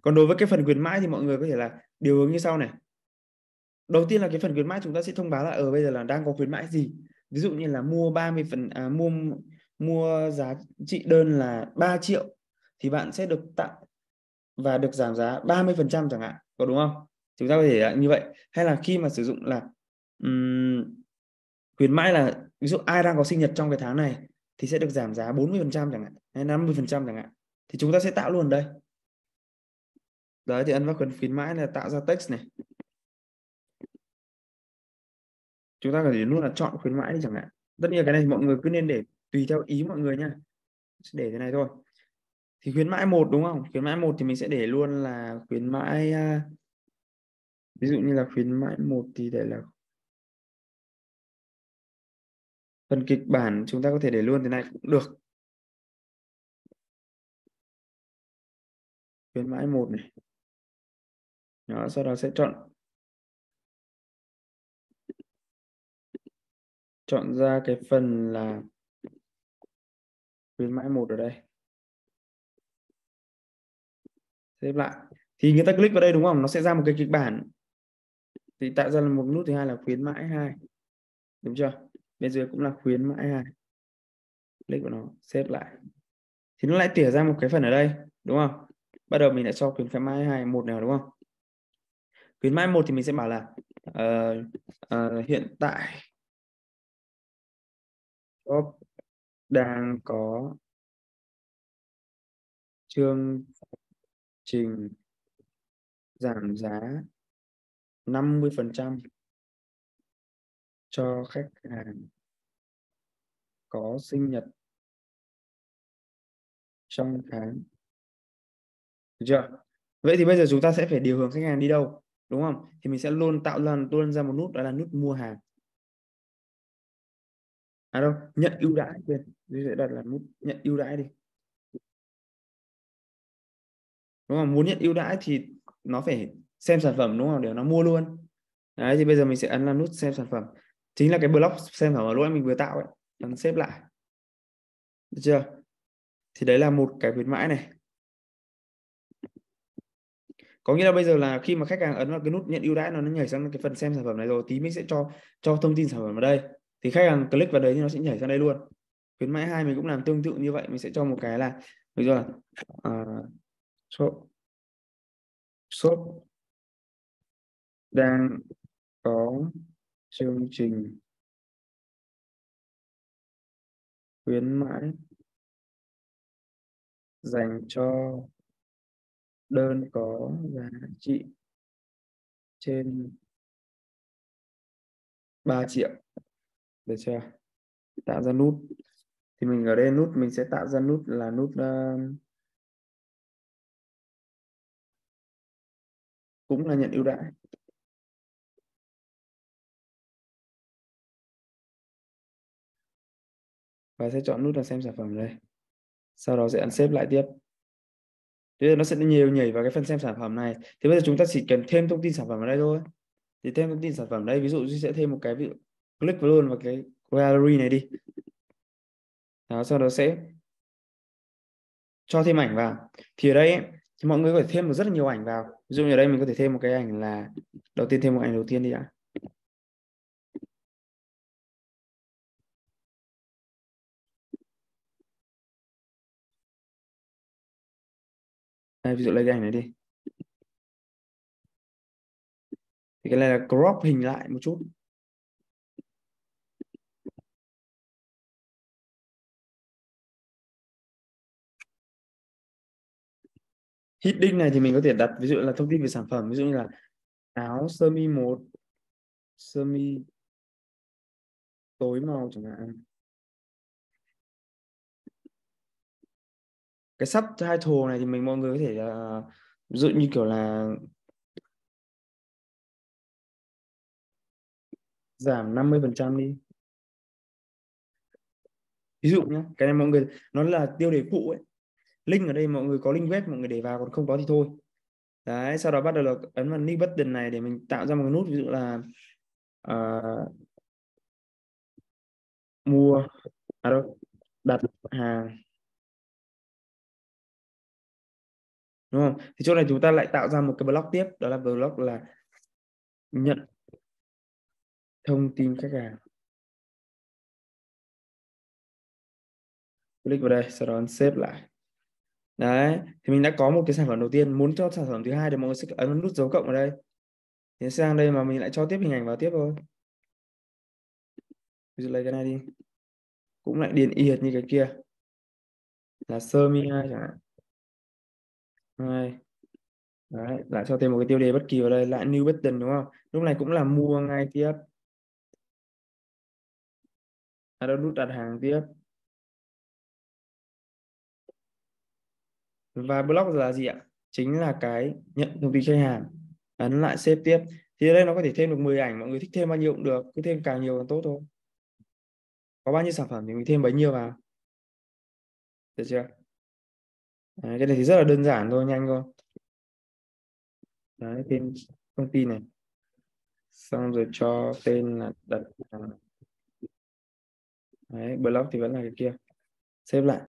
Còn đối với cái phần khuyến mãi thì mọi người có thể là điều hướng như sau này. Đầu tiên là cái phần khuyến mãi chúng ta sẽ thông báo là ở bây giờ là đang có khuyến mãi gì. Ví dụ như là mua 30 mua giá trị đơn là 3 triệu thì bạn sẽ được tặng và được giảm giá 30% chẳng hạn, có đúng không? Chúng ta có thể là như vậy. Hay là khi mà sử dụng là khuyến mãi là ví dụ ai đang có sinh nhật trong cái tháng này thì sẽ được giảm giá 40% chẳng hạn, hay 50% chẳng hạn. Thì chúng ta sẽ tạo luôn ở đây. Đấy thì ấn vào khuyến mãi là tạo ra text này. Chúng ta có thể luôn là chọn khuyến mãi đi chẳng hạn. Tất nhiên cái này mọi người cứ nên để tùy theo ý mọi người nha. Để thế này thôi. Thì khuyến mãi một đúng không? Khuyến mãi một thì mình sẽ để luôn là khuyến mãi ví dụ như là khuyến mãi một thì để là phần kịch bản chúng ta có thể để luôn thế này cũng được. Khuyến mãi một này. Đó, sau đó sẽ chọn ra cái phần là khuyến mãi một ở đây. Xếp lại. Thì người ta click vào đây đúng không? Nó sẽ ra một cái kịch bản. Thì tạo ra một nút thứ hai là khuyến mãi 2. Đúng chưa? Bên dưới cũng là khuyến mãi 2. Click vào nó, xếp lại. Thì nó lại tỉa ra một cái phần ở đây, đúng không? Bắt đầu mình lại cho khuyến mãi 2 một nào đúng không? Khuyến mãi một thì mình sẽ bảo là hiện tại shop đang có chương trình giảm giá 50% cho khách hàng có sinh nhật trong tháng. Được chưa? Vậy thì bây giờ chúng ta sẽ phải điều hướng khách hàng đi đâu, đúng không? Thì mình sẽ luôn tạo luôn ra một nút, đó là nút mua hàng. À đâu, nhận ưu đãi, quên, tôi sẽ đặt là nút nhận ưu đãi đi. Đúng không? Muốn nhận ưu đãi thì nó phải xem sản phẩm đúng không, để nó mua luôn. Đấy thì bây giờ mình sẽ ấn là nút xem sản phẩm, chính là cái block xem sản phẩm ở lúc mình vừa tạo ấy, ấn xếp lại. Được chưa? Thì đấy là một cái khuyến mãi này. Có nghĩa là bây giờ là khi mà khách hàng ấn vào cái nút nhận ưu đãi nó nhảy sang cái phần xem sản phẩm này rồi, tí mình sẽ cho thông tin sản phẩm vào đây, thì khách hàng click vào đấy thì nó sẽ nhảy sang đây luôn. Khuyến mãi 2 mình cũng làm tương tự như vậy, mình sẽ cho một cái là ví dụ là shop, shop đang có chương trình khuyến mãi dành cho đơn có giá trị trên 3 triệu. Được chưa? Tạo ra nút thì mình ở đây nút mình sẽ tạo ra nút là nút cũng là nhận ưu đãi, và sẽ chọn nút là xem sản phẩm đây, sau đó sẽ ấn xếp lại tiếp. Thế nó sẽ nhiều nhảy vào cái phần xem sản phẩm này. Thì bây giờ chúng ta chỉ cần thêm thông tin sản phẩm vào đây thôi. Thì thêm thông tin sản phẩm đây, ví dụ sẽ thêm một cái ví dụ click vào luôn vào cái gallery này đi. Đó, sau đó sẽ cho thêm ảnh vào. Thì ở đây ấy, thì mọi người có thể thêm được rất là nhiều ảnh vào. Ví dụ như ở đây mình có thể thêm một cái ảnh là đầu tiên, thêm một ảnh đầu tiên đi ạ. Đây, ví dụ lấy cái ảnh này đi. Thì cái này là crop hình lại một chút. Heading này thì mình có thể đặt ví dụ là thông tin về sản phẩm, ví dụ như là áo sơ mi 1, sơ mi tối màu chẳng hạn. Cái subtitle này thì mọi người có thể ví dụ như kiểu là giảm 50% đi. Ví dụ nhé, cái này mọi người nó là tiêu đề phụ ấy. Link ở đây mọi người có link web mọi người để vào, còn không có thì thôi. Đấy, sau đó bắt đầu là ấn vào link button này để mình tạo ra một cái nút, ví dụ là mua đâu, đặt hàng đúng không? Thì chỗ này chúng ta lại tạo ra một cái block tiếp, đó là block là nhận thông tin khách hàng. Click vào đây, sau đó xếp lại. Đấy, thì mình đã có một cái sản phẩm đầu tiên. Muốn cho sản phẩm thứ hai thì mọi người sẽ ấn nút dấu cộng ở đây. Thì sang đây mà mình lại cho tiếp hình ảnh vào tiếp thôi. Ví dụ lấy cái này đi, cũng lại điền y hệt như cái kia, là sơ mi 2 chẳng hạn. Hai. Đấy, lại cho thêm một cái tiêu đề bất kỳ vào đây, lại new button đúng không? Lúc này cũng là mua ngay tiếp. Đâu nút đặt hàng tiếp. Và block là gì ạ? Chính là cái nhận thông tin khách hàng. Ấn lại xếp tiếp. Thì ở đây nó có thể thêm được 10 ảnh, mọi người thích thêm bao nhiêu cũng được, cứ thêm càng nhiều càng tốt thôi. Có bao nhiêu sản phẩm thì mình thêm bấy nhiêu vào. Được chưa? Đấy, cái này thì rất là đơn giản thôi, nhanh thôi. Đấy, thêm thông tin này. Xong rồi cho tên là đặt hàng. Đấy, block thì vẫn là cái kia. Xếp lại.